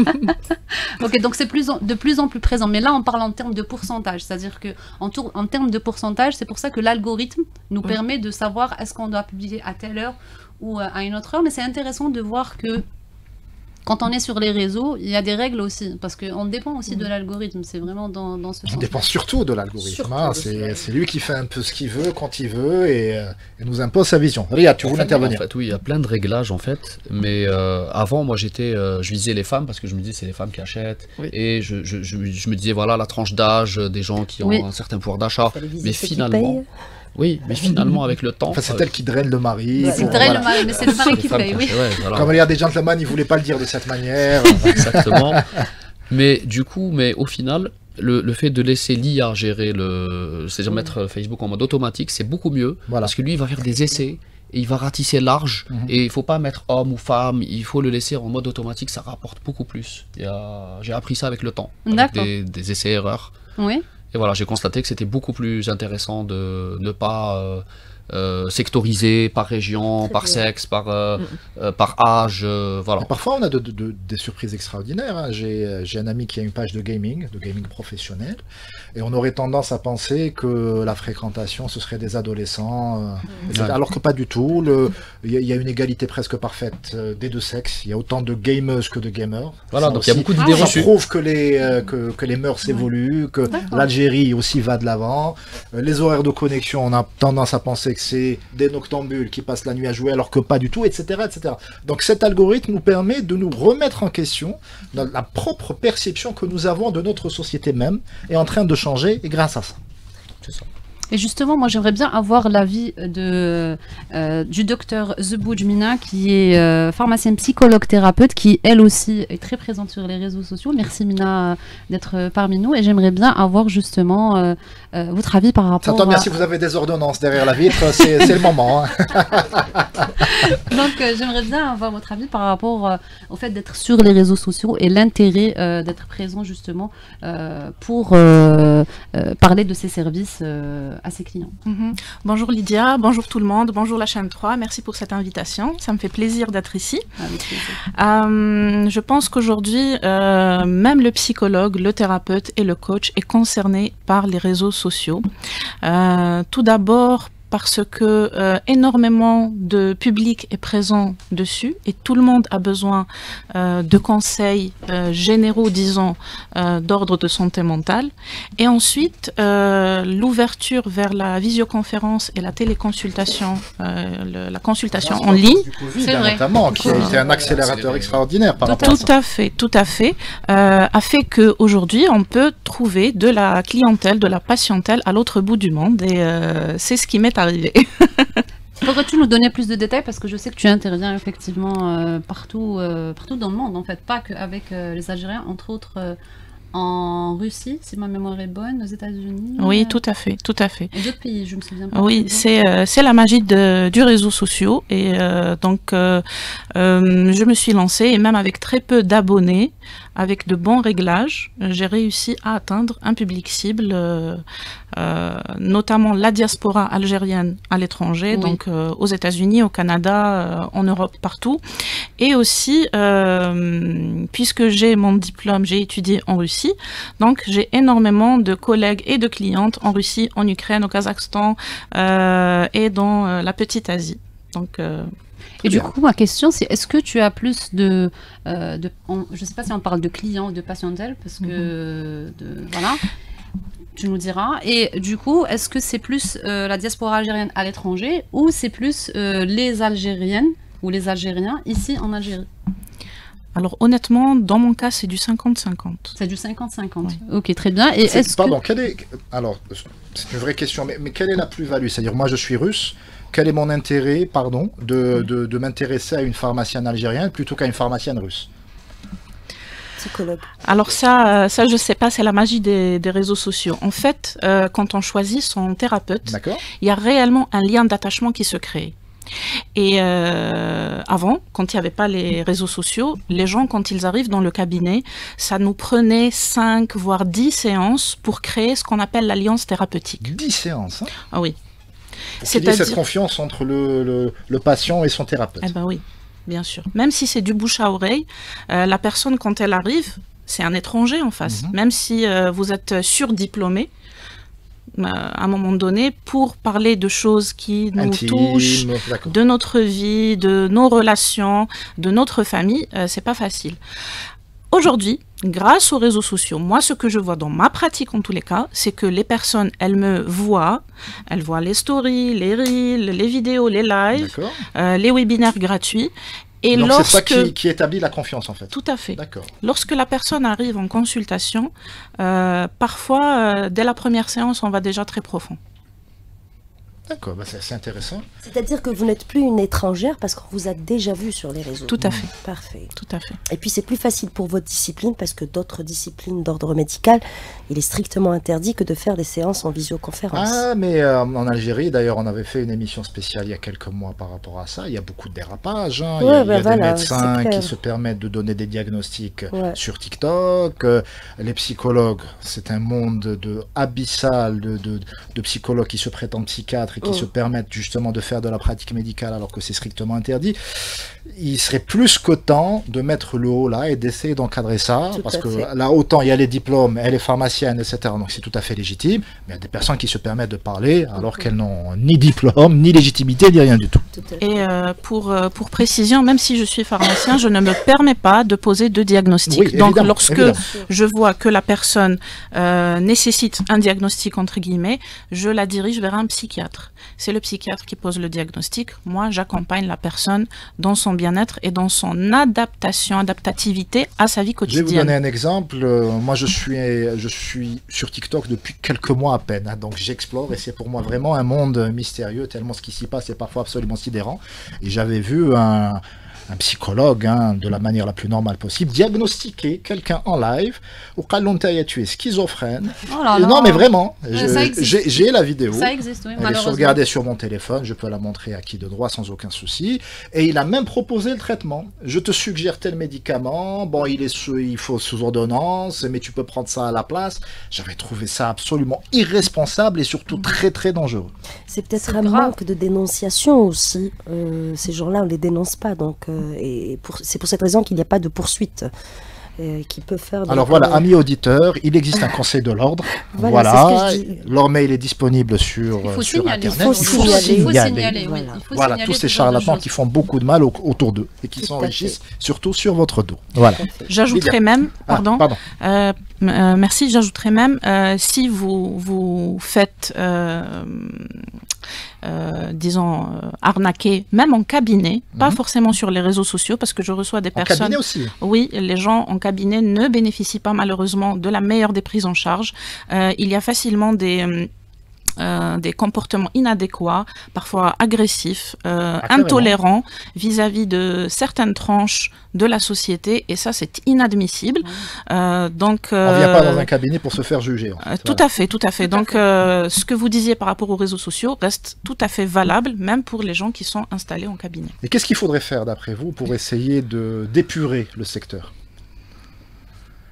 Ok, donc c'est de plus en plus présent. Mais là, on parle en termes de pourcentage. C'est-à-dire en termes de pourcentage, c'est pour ça que l'algorithme nous permet de savoir est-ce qu'on doit publier à telle heure ou à une autre heure. Mais c'est intéressant de voir que quand on est sur les réseaux, il y a des règles aussi. Parce qu'on dépend aussi de l'algorithme. C'est vraiment dans ce On sens. dépend surtout de l'algorithme. Surtout Hein. de C'est lui qui fait un peu ce qu'il veut, quand il veut, et nous impose sa vision. Riyad, tu voulais intervenir. En fait, oui, il y a plein de réglages en fait. Mais avant, moi, je visais les femmes parce que je me disais c'est les femmes qui achètent. Oui. Et je me disais voilà la tranche d'âge des gens qui ont Oui. un certain pouvoir d'achat. Fallait viser Mais ceux qui finalement, payent. oui, mais finalement avec le temps. Enfin, c'est elle qui draine le mari. Ouais. C'est pour- vrai, voilà. le mari, mais c'est le mari les qui femmes paye, oui. achètent, ouais, voilà. Comme il y a des gentlemen, ils voulaient pas le dire de cette manière. Exactement. Mais du coup, au final, le fait de laisser l'IA gérer c'est-à-dire mettre Facebook en mode automatique, c'est beaucoup mieux. Voilà. Parce que lui, il va faire des essais et il va ratisser large. Et il faut pas mettre homme ou femme, il faut le laisser en mode automatique, ça rapporte beaucoup plus. J'ai appris ça avec le temps, avec D'accord. des essais-erreurs. Oui. Et voilà, j'ai constaté que c'était beaucoup plus intéressant de ne pas sectoriser par région, Très par bien. sexe, par âge, voilà. Et parfois, on a des surprises extraordinaires. Hein. J'ai un ami qui a une page de gaming professionnel, et on aurait tendance à penser que la fréquentation, ce serait des adolescents, etc. Ouais. Alors que pas du tout. Il y a une égalité presque parfaite des deux sexes. Il y a autant de gameuses que de gamers. Voilà, Ça donc il y a aussi, beaucoup d'idées ça reçues. prouve que les mœurs évoluent, que l'Algérie aussi va de l'avant. Les horaires de connexion, on a tendance à penser que c'est des noctambules qui passent la nuit à jouer, alors que pas du tout, etc., etc. Donc cet algorithme nous permet de nous remettre en question. La propre perception que nous avons de notre société même est en train de changer, et grâce à ça. C'est ça. Et justement, moi, j'aimerais bien avoir l'avis du docteur Zebouj Mina, qui est pharmacienne psychologue thérapeute, qui elle aussi est très présente sur les réseaux sociaux. Merci Mina d'être parmi nous. Et j'aimerais bien avoir justement votre avis par Ça rapport tombe bien, à... si vous avez des ordonnances derrière la vitre, c'est le moment. Hein. Donc, j'aimerais bien avoir votre avis par rapport au fait d'être sur les réseaux sociaux et l'intérêt d'être présent justement pour parler de ces services à ses clients. Bonjour Lydia, bonjour tout le monde, bonjour la chaîne 3, merci pour cette invitation, ça me fait plaisir d'être ici. Avec plaisir. Je pense qu'aujourd'hui, même le psychologue, le thérapeute et le coach est concerné par les réseaux sociaux. Tout d'abord parce que énormément de public est présent dessus et tout le monde a besoin de conseils généraux, disons, d'ordre de santé mentale. Et ensuite, l'ouverture vers la visioconférence et la téléconsultation, la consultation en ligne. Du Covid, C'est vrai. notamment, qui a été un accélérateur extraordinaire par rapport à ça. Tout à fait, a fait qu'aujourd'hui, on peut trouver de la clientèle, de la patientèle à l'autre bout du monde et c'est ce qui m'est arrivé. Pourrais-tu nous donner plus de détails, parce que je sais que tu interviens effectivement partout dans le monde, en fait, pas qu'avec les Algériens, entre autres en Russie, si ma mémoire est bonne, aux États-Unis. Oui, tout à fait, tout à fait. Et d'autres pays, je me souviens pas. Oui, très c'est la magie du réseau social et donc je me suis lancée et même avec très peu d'abonnés avec de bons réglages, j'ai réussi à atteindre un public cible, notamment la diaspora algérienne à l'étranger, donc aux États-Unis, au Canada, en Europe, partout. Et aussi, puisque j'ai mon diplôme, j'ai étudié en Russie, donc j'ai énormément de collègues et de clientes en Russie, en Ukraine, au Kazakhstan et dans la petite Asie. Donc, et du coup, ma question, c'est est-ce que tu as plus je ne sais pas si on parle de clients ou de patientèle, parce que, voilà, tu nous diras. Et du coup, est-ce que c'est plus la diaspora algérienne à l'étranger ou c'est plus les Algériennes ou les Algériens ici en Algérie? Alors honnêtement, dans mon cas, c'est du 50-50. C'est du 50-50. Oui. Ok, très bien. Et pardon, alors, c'est une vraie question, mais quelle est la plus-value? C'est-à-dire, moi, je suis russe. Quel est mon intérêt, pardon, de m'intéresser à une pharmacienne algérienne plutôt qu'à une pharmacienne russe? Psychologue. Alors ça je sais pas, c'est la magie des réseaux sociaux. En fait, quand on choisit son thérapeute, il y a réellement un lien d'attachement qui se crée. Et avant, quand il n'y avait pas les réseaux sociaux, les gens, quand ils arrivent dans le cabinet, ça nous prenait 5 voire 10 séances pour créer ce qu'on appelle l'alliance thérapeutique. 10 séances, hein? Ah oui. C'est cette confiance entre le patient et son thérapeute. Eh ben oui, bien sûr. Même si c'est du bouche à oreille, la personne, quand elle arrive, c'est un étranger en face. Même si vous êtes surdiplômé, à un moment donné, pour parler de choses qui nous touchent, de notre vie, de nos relations, de notre famille, c'est pas facile. Aujourd'hui, grâce aux réseaux sociaux, moi, ce que je vois dans ma pratique, en tous les cas, c'est que les personnes, elles voient les stories, les reels, les vidéos, les lives, les webinaires gratuits. Et donc c'est ça qui établit la confiance, en fait. Tout à fait. Lorsque la personne arrive en consultation, parfois, dès la première séance, on va déjà très profond. D'accord, bah c'est intéressant. C'est-à-dire que vous n'êtes plus une étrangère parce qu'on vous a déjà vu sur les réseaux. Tout à fait. Parfait. Tout à fait. Et puis c'est plus facile pour votre discipline parce que d'autres disciplines d'ordre médical, il est strictement interdit que de faire des séances en visioconférence. Ah, mais en Algérie, d'ailleurs, on avait fait une émission spéciale il y a quelques mois par rapport à ça. Il y a beaucoup de dérapages. Hein. Il y a des médecins qui se permettent de donner des diagnostics sur TikTok. Les psychologues, c'est un monde abyssal de psychologues qui se prétendent psychiatres et qui se permettent justement de faire de la pratique médicale alors que c'est strictement interdit. Il serait plus que temps de mettre le haut là et d'essayer d'encadrer ça, parce que là, autant il y a les diplômes, elle est pharmacienne, etc. Donc c'est tout à fait légitime, mais il y a des personnes qui se permettent de parler alors qu'elles n'ont ni diplôme, ni légitimité, ni rien du tout. Et pour précision, même si je suis pharmacien, je ne me permets pas de poser de diagnostic. Oui, donc lorsque je vois que la personne nécessite un diagnostic, entre guillemets, je la dirige vers un psychiatre. C'est le psychiatre qui pose le diagnostic. Moi, j'accompagne la personne dans son bien-être et dans son adaptativité à sa vie quotidienne. Je vais vous donner un exemple. Moi, je suis sur TikTok depuis quelques mois à peine. Hein, donc, j'explore et c'est pour moi vraiment un monde mystérieux, tellement ce qui s'y passe est parfois absolument sidérant. Et j'avais vu un psychologue, hein, de la manière la plus normale possible, diagnostiquer quelqu'un en live, au cas où tu es schizophrène. Oh là là. Non, mais vraiment, j'ai la vidéo. Ça existe, oui, elle est sauvegardée sur mon téléphone, je peux la montrer à qui de droit sans aucun souci. Et il a même proposé le traitement. Je te suggère tel médicament, bon, il faut sous ordonnance, mais tu peux prendre ça à la place. J'avais trouvé ça absolument irresponsable et surtout très très dangereux. C'est peut-être un manque de dénonciation aussi. Ces gens-là, on ne les dénonce pas, donc... c'est pour cette raison qu'il n'y a pas de poursuite qui peut faire... Alors voilà, amis auditeurs, il existe un conseil de l'ordre. Voilà, leur mail est disponible sur Internet. Il faut signaler. Voilà, tous ces charlatans qui font beaucoup de mal autour d'eux et qui s'enrichissent surtout sur votre dos. Voilà. J'ajouterais même, merci, j'ajouterais même, si vous faites... disons, arnaquer, même en cabinet, pas forcément sur les réseaux sociaux, parce que je reçois des personnes... En cabinet aussi. Oui, les gens en cabinet ne bénéficient pas malheureusement de la meilleure des prises en charge. Il y a facilement des comportements inadéquats, parfois agressifs, intolérants vis-à-vis de certaines tranches de la société, et ça c'est inadmissible. Donc, on ne vient pas dans un cabinet pour se faire juger. En fait. Tout à fait. Donc ce que vous disiez par rapport aux réseaux sociaux reste tout à fait valable, même pour les gens qui sont installés en cabinet. Et qu'est-ce qu'il faudrait faire d'après vous pour essayer d'épurer le secteur ?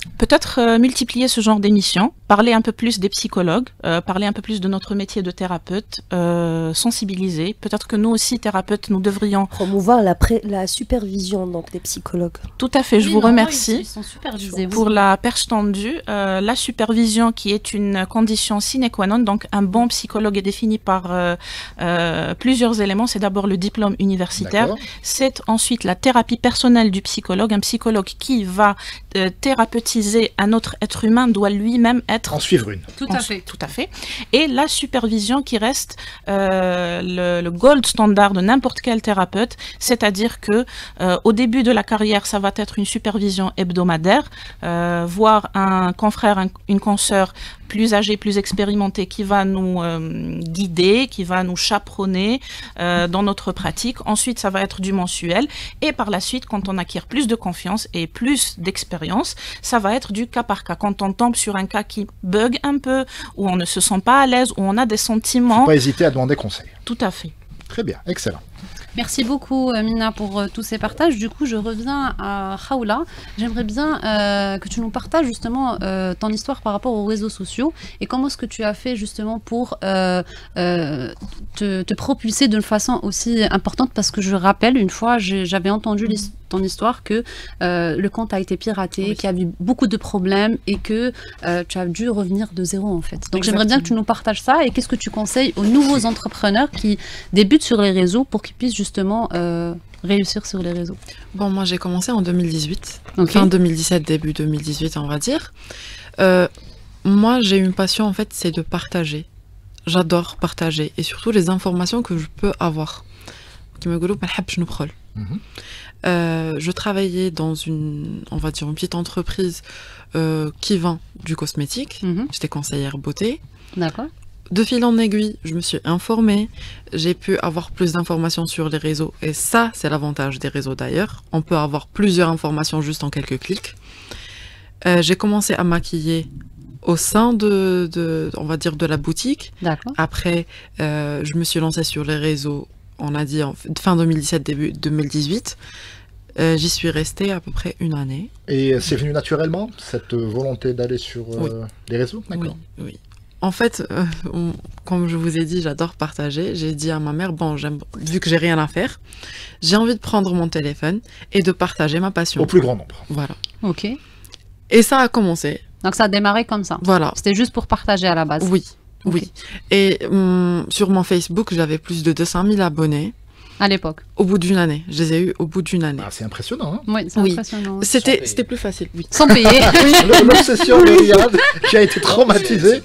Peut-être multiplier ce genre d'émissions, parler un peu plus des psychologues, parler un peu plus de notre métier de thérapeute, sensibiliser. Peut-être que nous aussi, thérapeutes, nous devrions... Promouvoir la supervision donc, des psychologues. Tout à fait, je vous remercie ils sont supervisés, pour la perche tendue. La supervision qui est une condition sine qua non, donc un bon psychologue est défini par plusieurs éléments. C'est d'abord le diplôme universitaire, c'est ensuite la thérapie personnelle du psychologue. Un psychologue qui va thérapeutiser un autre être humain doit lui-même être... En suivre une. Tout à fait. Tout à fait. Et la supervision qui reste le gold standard de n'importe quel thérapeute, c'est-à-dire que au début de la carrière, ça va être une supervision hebdomadaire, voir un confrère, une consoeur plus âgée, plus expérimentée qui va nous guider, qui va nous chaperonner dans notre pratique. Ensuite, ça va être du mensuel. Et par la suite, quand on acquiert plus de confiance et plus d'expérience, ça va être du cas par cas. Quand on tombe sur un cas qui bug un peu, où on ne se sent pas à l'aise, où on a des sentiments... Faut pas hésiter à demander conseil. Tout à fait. Très bien, excellent. Merci beaucoup Mina pour tous ces partages. Du coup, je reviens à Khaoula. J'aimerais bien que tu nous partages justement ton histoire par rapport aux réseaux sociaux et comment est-ce que tu as fait justement pour te propulser d'une façon aussi importante, parce que je rappelle, une fois, j'avais entendu ton histoire que le compte a été piraté, qu'il y a eu beaucoup de problèmes et que tu as dû revenir de zéro en fait. Donc j'aimerais bien que tu nous partages ça et qu'est-ce que tu conseilles aux nouveaux entrepreneurs qui débutent sur les réseaux pour qu'ils puissent justement réussir sur les réseaux. Bon, moi j'ai commencé en 2018, Okay. fin 2017, début 2018 on va dire. Moi j'ai une passion en fait, c'est de partager. J'adore partager et surtout les informations que je peux avoir. Je travaillais dans une petite entreprise qui vend du cosmétique. J'étais conseillère beauté. D'accord. De fil en aiguille, je me suis informée, j'ai pu avoir plus d'informations sur les réseaux, et ça, c'est l'avantage des réseaux d'ailleurs. On peut avoir plusieurs informations juste en quelques clics. J'ai commencé à maquiller au sein on va dire, de la boutique. D'accord. Après, je me suis lancée sur les réseaux, on a dit fin 2017, début 2018. J'y suis restée à peu près une année. Et c'est venu naturellement, cette volonté d'aller sur les réseaux? D'accord. Oui. En fait, comme je vous ai dit, j'adore partager. J'ai dit à ma mère, bon, vu que j'ai rien à faire, j'ai envie de prendre mon téléphone et de partager ma passion. Au plus grand nombre. Voilà. Ok. Et ça a commencé. Donc ça a démarré comme ça. Voilà. C'était juste pour partager à la base. Oui, Ok. oui. Et sur mon Facebook, j'avais plus de 200 000 abonnés. À l'époque. Au bout d'une année. Je les ai eus au bout d'une année. Ah, c'est impressionnant, hein? Oui, c'est impressionnant. C'était plus facile, oui. Sans payer. L'obsession de Riyad qui a été traumatisée.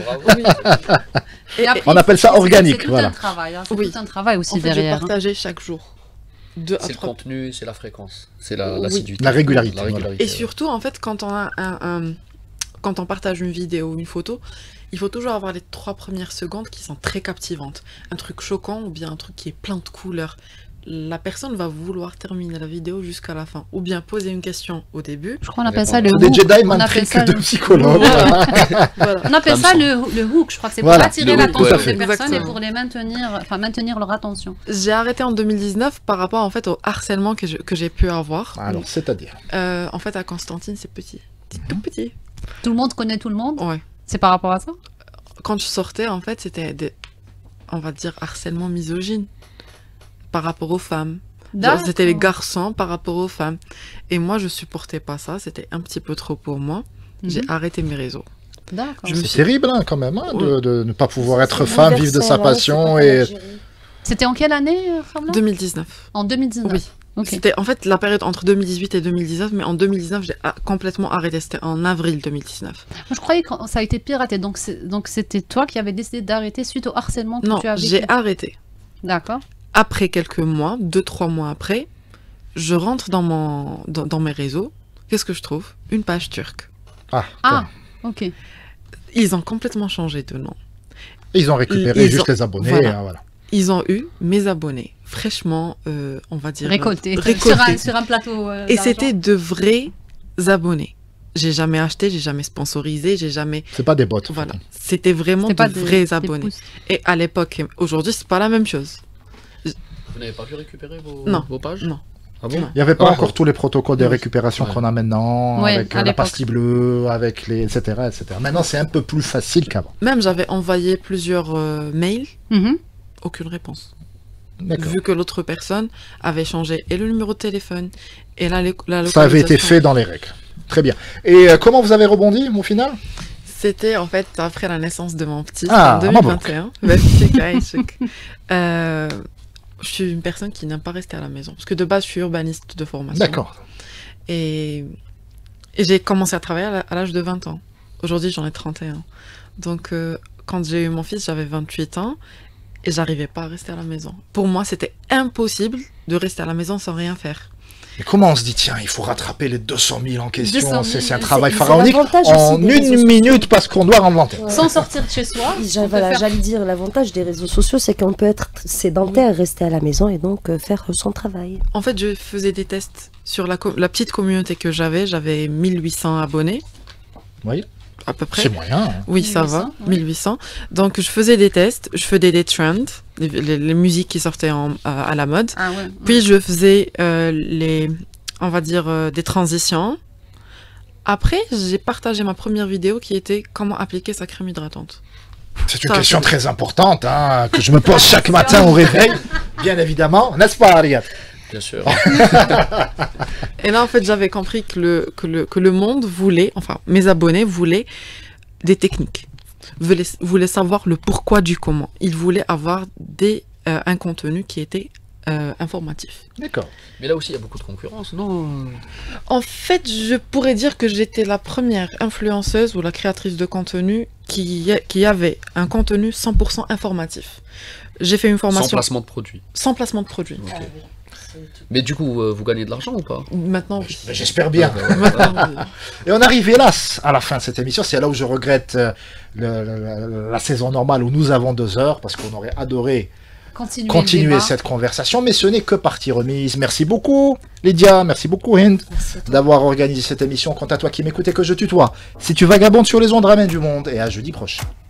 Et après, On appelle ça organique, c'est tout voilà. un travail. Hein. C'est Oui. tout un travail aussi En fait, je derrière. partageais chaque jour. C'est le contenu, c'est la fréquence, c'est l'assiduité. La régularité, Et surtout, en fait, quand on a quand on partage une vidéo ou une photo, il faut toujours avoir les 3 premières secondes qui sont très captivantes. Un truc choquant ou bien un truc qui est plein de couleurs. La personne va vouloir terminer la vidéo jusqu'à la fin. Ou bien poser une question au début. Je crois qu'on appelle ça le hook. Des Jedi On appelle m'intriguent ça de le- psychologues. Voilà. On appelle ça le hook, je crois que c'est pour Voilà, attirer le hook, l'attention ouais, des ouais. personnes et Exactement. pour les maintenir leur attention. J'ai arrêté en 2019 par rapport en fait au harcèlement que j'ai pu avoir. Alors, c'est-à-dire? En fait, à Constantine, c'est petit. C'est tout petit. Tout le monde connaît tout le monde. Ouais. C'est par rapport à ça. Quand je sortais, en fait, c'était on va dire, harcèlement misogyne par rapport aux femmes. Genre, c'était les garçons par rapport aux femmes. Et moi, je supportais pas ça. C'était un petit peu trop pour moi. J'ai arrêté mes réseaux. D'accord. Je me C'est suis- terrible, hein, quand même, hein, de ne pas pouvoir être C'est femme, vivre de sa bouleversant, passion hein, c'est et... pas l'Algérie. C'était en quelle année, Khaoula 2019. En 2019. Oui. Ok. C'était en fait la période entre 2018 et 2019, mais en 2019, j'ai complètement arrêté. C'était en avril 2019. Moi, je croyais que ça a été piraté. Donc c'était toi qui avais décidé d'arrêter suite au harcèlement que Non, tu as vécu. j'ai arrêté. D'accord. Après quelques mois, 2-3 mois après, je rentre dans mes réseaux. Qu'est-ce que je trouve? Une page turque. Ah, ok. Ils ont complètement changé de nom. Ils ont récupéré Ils juste ont- les abonnés, voilà. hein, voilà. Ils ont eu mes abonnés, fraîchement, on va dire... Récolté. récoltés. Sur un plateau. Et c'était de vrais abonnés. J'ai jamais acheté, j'ai jamais sponsorisé, j'ai jamais... C'est pas des bots. Voilà. C'était vraiment C'était pas de vrais des abonnés. pouces. Et à l'époque, aujourd'hui, c'est pas la même chose. Vous n'avez pas pu récupérer Non. vos pages? Non. Ah bon? Il n'y avait pas Ouais. encore tous les protocoles de récupération Ouais. qu'on a maintenant, Ouais, avec à la l'époque. pastille bleue, avec les, etc., etc. Maintenant, c'est un peu plus facile qu'avant. Même j'avais envoyé plusieurs mails, Mhm. aucune réponse. D'accord. Vu que l'autre personne avait changé et le numéro de téléphone et la Ça avait été localisation. fait dans les règles. Très bien. Et comment vous avez rebondi au final? C'était en fait après la naissance de mon petit Ah, en 2021. Je suis une personne qui n'aime pas rester à la maison. Parce que de base, je suis urbaniste de formation. D'accord. Et j'ai commencé à travailler à l'âge de 20 ans. Aujourd'hui, j'en ai 31. Donc, quand j'ai eu mon fils, j'avais 28 ans. Et j'arrivais pas à rester à la maison. Pour moi, c'était impossible de rester à la maison sans rien faire. Et comment on se dit, tiens, il faut rattraper les 200 000 en 200 question, 000, c'est un c'est- travail c'est pharaonique l'avantage en aussi des réseaux une sociaux. minute parce qu'on doit inventer. Ouais. Sans sortir de chez soi. Voilà, j'allais dire, l'avantage des réseaux sociaux, c'est qu'on peut être sédentaire, rester à la maison et donc faire son travail. En fait, je faisais des tests sur la petite communauté que j'avais. J'avais 1800 abonnés, Oui, à peu près. c'est moyen. Hein. Oui, ça 1800, va, ouais. 1800. Donc, je faisais des tests, je faisais des trends, les musiques qui sortaient à la mode. Ah ouais. Puis, je faisais on va dire, des transitions. Après, j'ai partagé ma première vidéo qui était comment appliquer sa crème hydratante. C'est une Ça, question c'est- très importante hein, que je me pose chaque matin au réveil, bien évidemment. N'est-ce pas, Ariad? Bien sûr. Et là, en fait, j'avais compris que le monde voulait, enfin, mes abonnés voulaient des techniques. Voulaient savoir le pourquoi du comment. Ils voulaient avoir un contenu qui était informatif. D'accord. Mais là aussi, il y a beaucoup de concurrence, non? En fait, je pourrais dire que j'étais la première influenceuse ou la créatrice de contenu qui avait un contenu 100% informatif. J'ai fait une Sans formation placement de produit. sans placement de produit. Ok. Mais du coup, vous gagnez de l'argent ou pas? Maintenant, oui. Mais j'espère bien. Maintenant, oui. Et on arrive hélas à la fin de cette émission. C'est là où je regrette la saison normale où nous avons 2 heures parce qu'on aurait adoré Continuer, le continuer débat. cette conversation, mais ce n'est que partie remise. Merci beaucoup Lydia, merci beaucoup Hind Merci à toi. d'avoir organisé cette émission. Quant à toi qui m'écoutais que je tutoie, si tu vagabondes sur les ondes, ramène du monde et à jeudi prochain.